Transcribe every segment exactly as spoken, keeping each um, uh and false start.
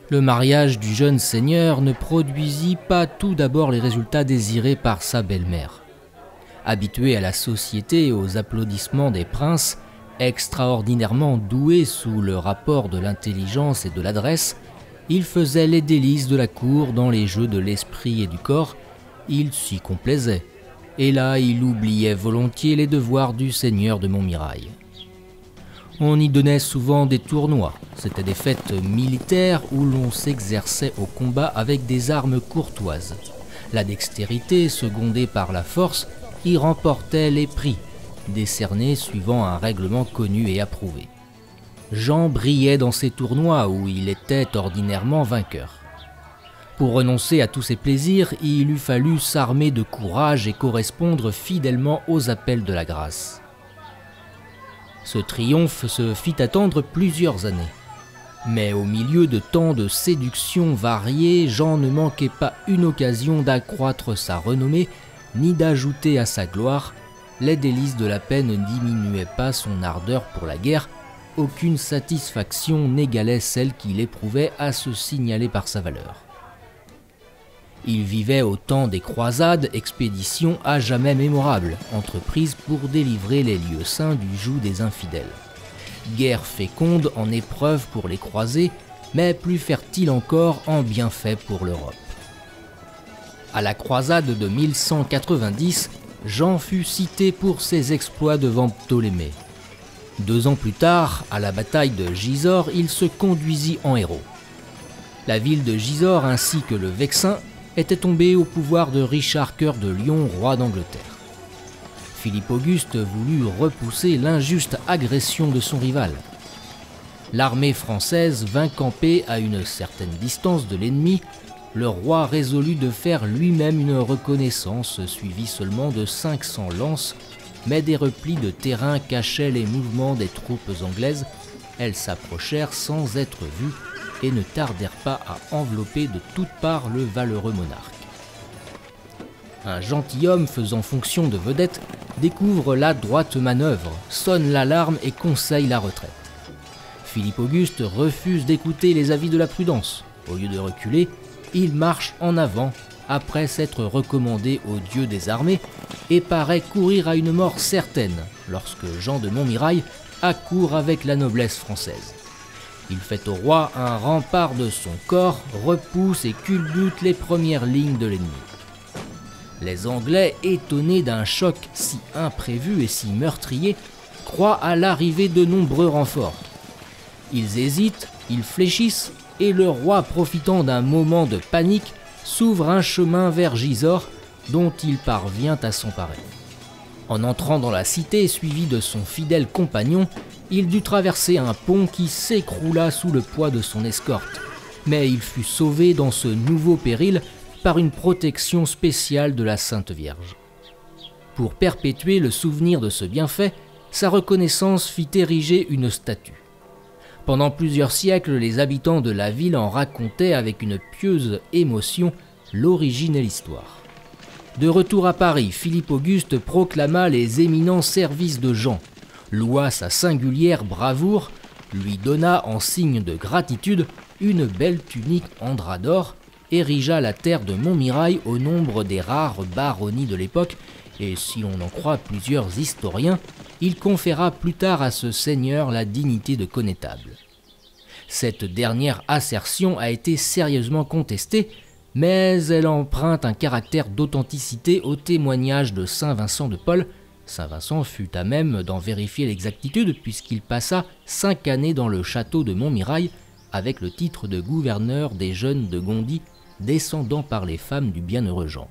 Le mariage du jeune seigneur ne produisit pas tout d'abord les résultats désirés par sa belle-mère. Habitué à la société et aux applaudissements des princes, extraordinairement doué sous le rapport de l'intelligence et de l'adresse, il faisait les délices de la cour dans les jeux de l'esprit et du corps, il s'y complaisait, et là il oubliait volontiers les devoirs du seigneur de Montmirail. On y donnait souvent des tournois, c'étaient des fêtes militaires où l'on s'exerçait au combat avec des armes courtoises. La dextérité, secondée par la force, y remportait les prix, décernés suivant un règlement connu et approuvé. Jean brillait dans ces tournois où il était ordinairement vainqueur. Pour renoncer à tous ces plaisirs, il eût fallu s'armer de courage et correspondre fidèlement aux appels de la grâce. Ce triomphe se fit attendre plusieurs années. Mais au milieu de tant de séductions variées, Jean ne manquait pas une occasion d'accroître sa renommée, ni d'ajouter à sa gloire. Les délices de la paix ne diminuaient pas son ardeur pour la guerre, aucune satisfaction n'égalait celle qu'il éprouvait à se signaler par sa valeur. Il vivait au temps des croisades, expéditions à jamais mémorables, entreprises pour délivrer les lieux saints du joug des infidèles. Guerre féconde en épreuves pour les croisés, mais plus fertile encore en bienfaits pour l'Europe. À la croisade de mille cent quatre-vingt-dix, Jean fut cité pour ses exploits devant Ptolémée. Deux ans plus tard, à la bataille de Gisors, il se conduisit en héros. La ville de Gisors ainsi que le Vexin était tombé au pouvoir de Richard Cœur de Lion, roi d'Angleterre. Philippe Auguste voulut repousser l'injuste agression de son rival. L'armée française vint camper à une certaine distance de l'ennemi. Le roi résolut de faire lui-même une reconnaissance, suivie seulement de cinq cents lances, mais des replis de terrain cachaient les mouvements des troupes anglaises. Elles s'approchèrent sans être vues et ne tardèrent pas à envelopper de toutes parts le valeureux monarque. Un gentilhomme faisant fonction de vedette découvre la droite manœuvre, sonne l'alarme et conseille la retraite. Philippe Auguste refuse d'écouter les avis de la prudence. Au lieu de reculer, il marche en avant après s'être recommandé au Dieu des armées et paraît courir à une mort certaine lorsque Jean de Montmirail accourt avec la noblesse française. Il fait au roi un rempart de son corps, repousse et culbute les premières lignes de l'ennemi. Les Anglais, étonnés d'un choc si imprévu et si meurtrier, croient à l'arrivée de nombreux renforts. Ils hésitent, ils fléchissent, et le roi, profitant d'un moment de panique, s'ouvre un chemin vers Gisors, dont il parvient à s'emparer. En entrant dans la cité, suivi de son fidèle compagnon, il dut traverser un pont qui s'écroula sous le poids de son escorte. Mais il fut sauvé dans ce nouveau péril par une protection spéciale de la Sainte Vierge. Pour perpétuer le souvenir de ce bienfait, sa reconnaissance fit ériger une statue. Pendant plusieurs siècles, les habitants de la ville en racontaient avec une pieuse émotion l'origine et l'histoire. De retour à Paris, Philippe Auguste proclama les éminents services de Jean, loua sa singulière bravoure, lui donna en signe de gratitude une belle tunique en drap d'or, érigea la terre de Montmirail au nombre des rares baronnies de l'époque, et si l'on en croit plusieurs historiens, il conféra plus tard à ce seigneur la dignité de connétable. Cette dernière assertion a été sérieusement contestée, mais elle emprunte un caractère d'authenticité au témoignage de saint Vincent de Paul. Saint Vincent fut à même d'en vérifier l'exactitude puisqu'il passa cinq années dans le château de Montmirail avec le titre de gouverneur des jeunes de Gondy, descendant par les femmes du bienheureux Jean.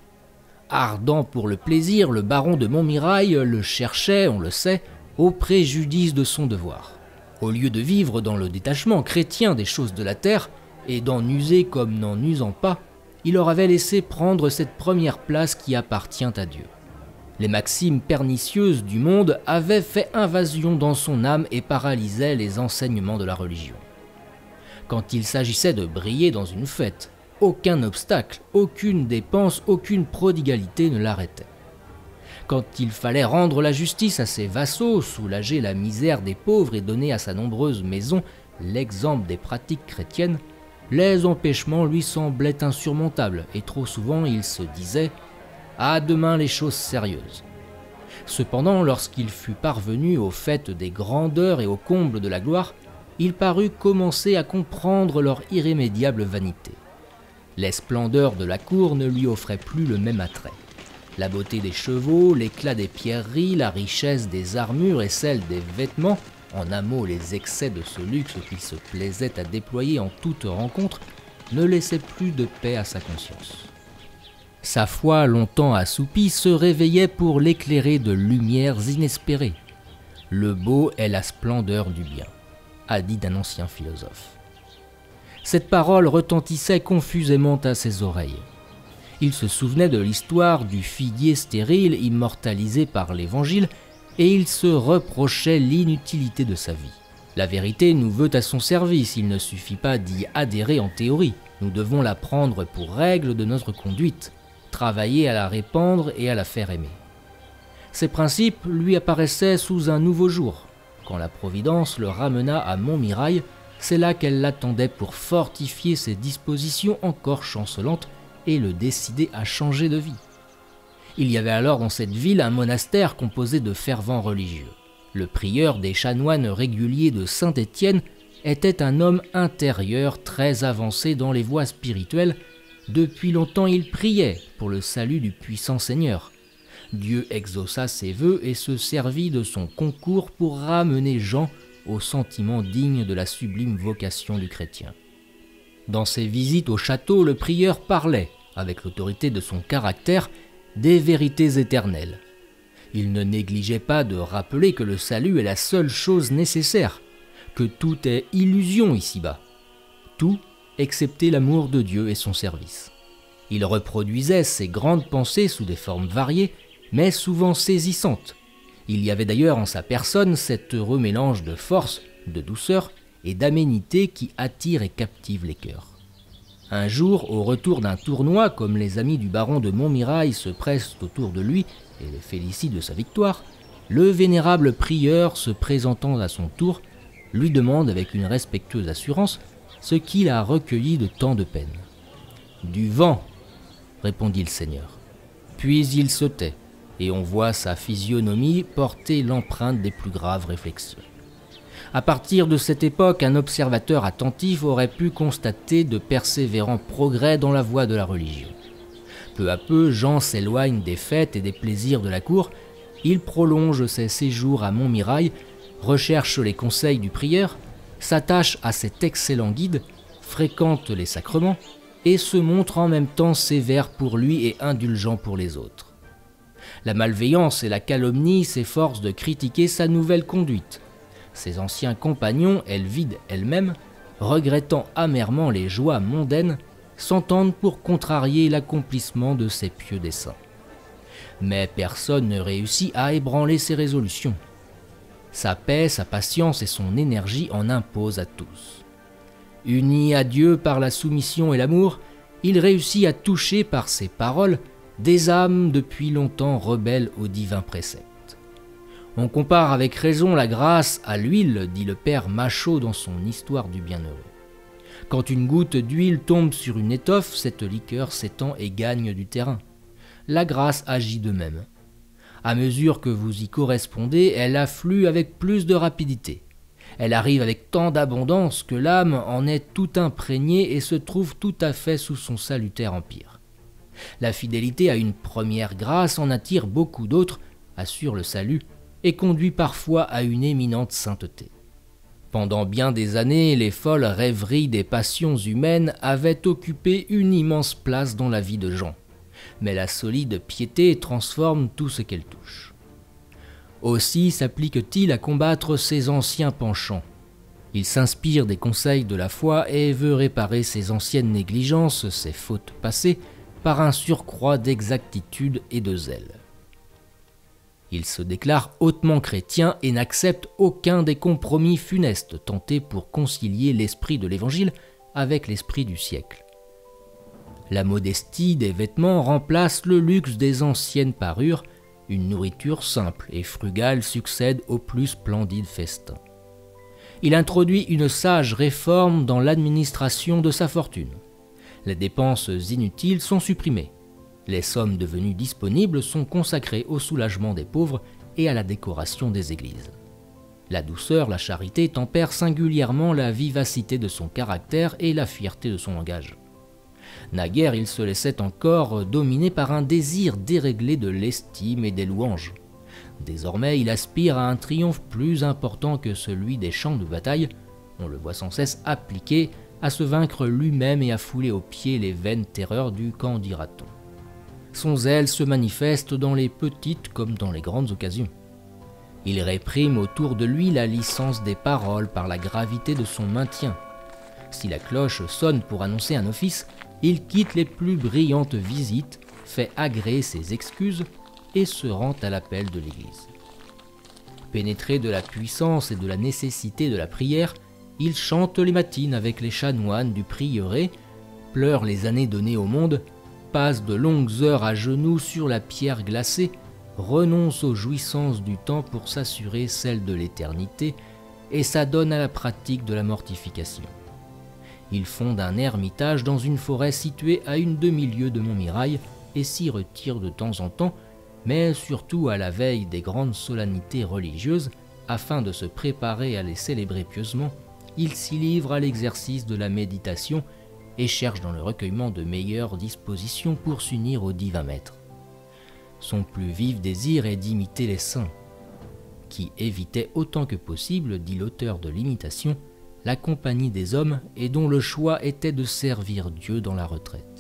Ardent pour le plaisir, le baron de Montmirail le cherchait, on le sait, au préjudice de son devoir. Au lieu de vivre dans le détachement chrétien des choses de la terre, et d'en user comme n'en usant pas, il leur avait laissé prendre cette première place qui appartient à Dieu. Les maximes pernicieuses du monde avaient fait invasion dans son âme et paralysaient les enseignements de la religion. Quand il s'agissait de briller dans une fête, aucun obstacle, aucune dépense, aucune prodigalité ne l'arrêtait. Quand il fallait rendre la justice à ses vassaux, soulager la misère des pauvres et donner à sa nombreuse maison l'exemple des pratiques chrétiennes, les empêchements lui semblaient insurmontables et trop souvent il se disait « à demain les choses sérieuses ». Cependant, lorsqu'il fut parvenu au fait des grandeurs et au comble de la gloire, il parut commencer à comprendre leur irrémédiable vanité. Les splendeurs de la cour ne lui offraient plus le même attrait. La beauté des chevaux, l'éclat des pierreries, la richesse des armures et celle des vêtements, en un mot les excès de ce luxe qu'il se plaisait à déployer en toute rencontre, ne laissaient plus de paix à sa conscience. Sa foi, longtemps assoupie, se réveillait pour l'éclairer de lumières inespérées. Le beau est la splendeur du bien, a dit un ancien philosophe. Cette parole retentissait confusément à ses oreilles. Il se souvenait de l'histoire du figuier stérile immortalisé par l'Évangile et il se reprochait l'inutilité de sa vie. La vérité nous veut à son service, il ne suffit pas d'y adhérer en théorie. Nous devons la prendre pour règle de notre conduite, travailler à la répandre et à la faire aimer. Ces principes lui apparaissaient sous un nouveau jour. Quand la Providence le ramena à Montmirail, c'est là qu'elle l'attendait pour fortifier ses dispositions encore chancelantes et le décider à changer de vie. Il y avait alors dans cette ville un monastère composé de fervents religieux. Le prieur des chanoines réguliers de Saint-Étienne était un homme intérieur très avancé dans les voies spirituelles. Depuis longtemps il priait pour le salut du puissant Seigneur. Dieu exauça ses vœux et se servit de son concours pour ramener Jean au sentiment digne de la sublime vocation du chrétien. Dans ses visites au château, le prieur parlait, avec l'autorité de son caractère, des vérités éternelles. Il ne négligeait pas de rappeler que le salut est la seule chose nécessaire, que tout est illusion ici-bas, tout excepté l'amour de Dieu et son service. Il reproduisait ses grandes pensées sous des formes variées, mais souvent saisissantes. Il y avait d'ailleurs en sa personne cet heureux mélange de force, de douceur et d'aménité qui attire et captive les cœurs. Un jour, au retour d'un tournoi, comme les amis du baron de Montmirail se pressent autour de lui et le félicitent de sa victoire, le vénérable prieur, se présentant à son tour, lui demande avec une respectueuse assurance ce qu'il a recueilli de tant de peine. « Du vent », répondit le seigneur. Puis il se tait, et on voit sa physionomie porter l'empreinte des plus graves réflexions. À partir de cette époque, un observateur attentif aurait pu constater de persévérants progrès dans la voie de la religion. Peu à peu, Jean s'éloigne des fêtes et des plaisirs de la cour. Il prolonge ses séjours à Montmirail, recherche les conseils du prieur, s'attache à cet excellent guide, fréquente les sacrements et se montre en même temps sévère pour lui et indulgent pour les autres. La malveillance et la calomnie s'efforcent de critiquer sa nouvelle conduite. Ses anciens compagnons, Elvide elle-même, regrettant amèrement les joies mondaines, s'entendent pour contrarier l'accomplissement de ses pieux desseins. Mais personne ne réussit à ébranler ses résolutions. Sa paix, sa patience et son énergie en imposent à tous. Uni à Dieu par la soumission et l'amour, il réussit à toucher par ses paroles des âmes depuis longtemps rebelles aux divins préceptes. On compare avec raison la grâce à l'huile, dit le père Machaut dans son Histoire du bienheureux. Quand une goutte d'huile tombe sur une étoffe, cette liqueur s'étend et gagne du terrain. La grâce agit de même. À mesure que vous y correspondez, elle afflue avec plus de rapidité. Elle arrive avec tant d'abondance que l'âme en est tout imprégnée et se trouve tout à fait sous son salutaire empire. La fidélité à une première grâce en attire beaucoup d'autres, assure le salut, et conduit parfois à une éminente sainteté. Pendant bien des années, les folles rêveries des passions humaines avaient occupé une immense place dans la vie de Jean, mais la solide piété transforme tout ce qu'elle touche. Aussi s'applique-t-il à combattre ses anciens penchants. Il s'inspire des conseils de la foi et veut réparer ses anciennes négligences, ses fautes passées, par un surcroît d'exactitude et de zèle. Il se déclare hautement chrétien et n'accepte aucun des compromis funestes tentés pour concilier l'esprit de l'Évangile avec l'esprit du siècle. La modestie des vêtements remplace le luxe des anciennes parures, une nourriture simple et frugale succède aux plus splendides festins. Il introduit une sage réforme dans l'administration de sa fortune. Les dépenses inutiles sont supprimées. Les sommes devenues disponibles sont consacrées au soulagement des pauvres et à la décoration des églises. La douceur, la charité tempèrent singulièrement la vivacité de son caractère et la fierté de son langage. Naguère, il se laissait encore dominer par un désir déréglé de l'estime et des louanges. Désormais, il aspire à un triomphe plus important que celui des champs de bataille. On le voit sans cesse appliqué à se vaincre lui-même et à fouler aux pieds les vaines terreurs du qu'en dira-t-on. Son zèle se manifeste dans les petites comme dans les grandes occasions. Il réprime autour de lui la licence des paroles par la gravité de son maintien. Si la cloche sonne pour annoncer un office, il quitte les plus brillantes visites, fait agréer ses excuses et se rend à l'appel de l'Église. Pénétré de la puissance et de la nécessité de la prière, il chante les matines avec les chanoines du prieuré, pleure les années données au monde, passe de longues heures à genoux sur la pierre glacée, renonce aux jouissances du temps pour s'assurer celles de l'éternité et s'adonne à la pratique de la mortification. Il fonde un ermitage dans une forêt située à une demi-lieue de Montmirail et s'y retire de temps en temps, mais surtout à la veille des grandes solennités religieuses, afin de se préparer à les célébrer pieusement. Il s'y livre à l'exercice de la méditation et cherche dans le recueillement de meilleures dispositions pour s'unir au divin maître. Son plus vif désir est d'imiter les saints, qui évitaient autant que possible, dit l'auteur de l'Imitation, la compagnie des hommes et dont le choix était de servir Dieu dans la retraite.